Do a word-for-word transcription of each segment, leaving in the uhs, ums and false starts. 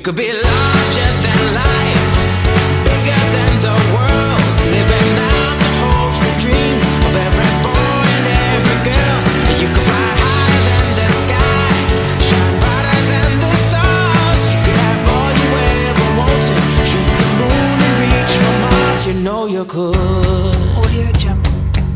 could be larger than life, bigger than the world, living out the hopes and dreams of every boy and every girl. You could fly higher than the sky, shine brighter than the stars. You could have all you ever wanted, shoot the moon and reach for Mars. You know you could. Audio Jungle.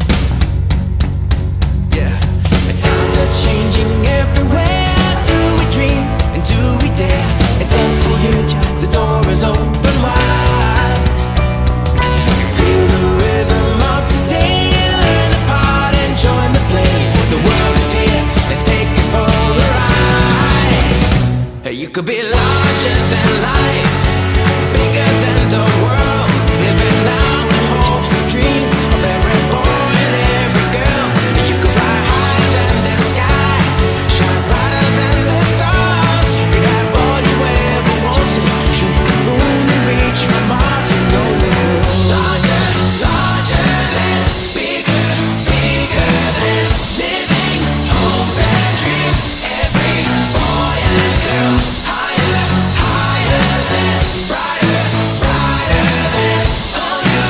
Yeah, times are changing everywhere. Do we dream and do we dare? It's up to you, the door is open wide. Feel the rhythm of today, learn a part and join the play. The world is here, let's take it for a ride. Hey, you could be larger than life, bigger than the world, living out the hopes and dreams of every boy and every girl. You could fly higher than the sky, shine brighter than the stars. You could have all you ever wanted, shoot the moon and reach for Mars. You know you could. Larger, larger than, bigger, bigger than, living hopes and dreams. Every boy and girl, higher, higher than, brighter, brighter than, all you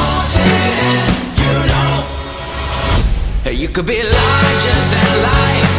wanted and you know. Hey, you could be larger than life,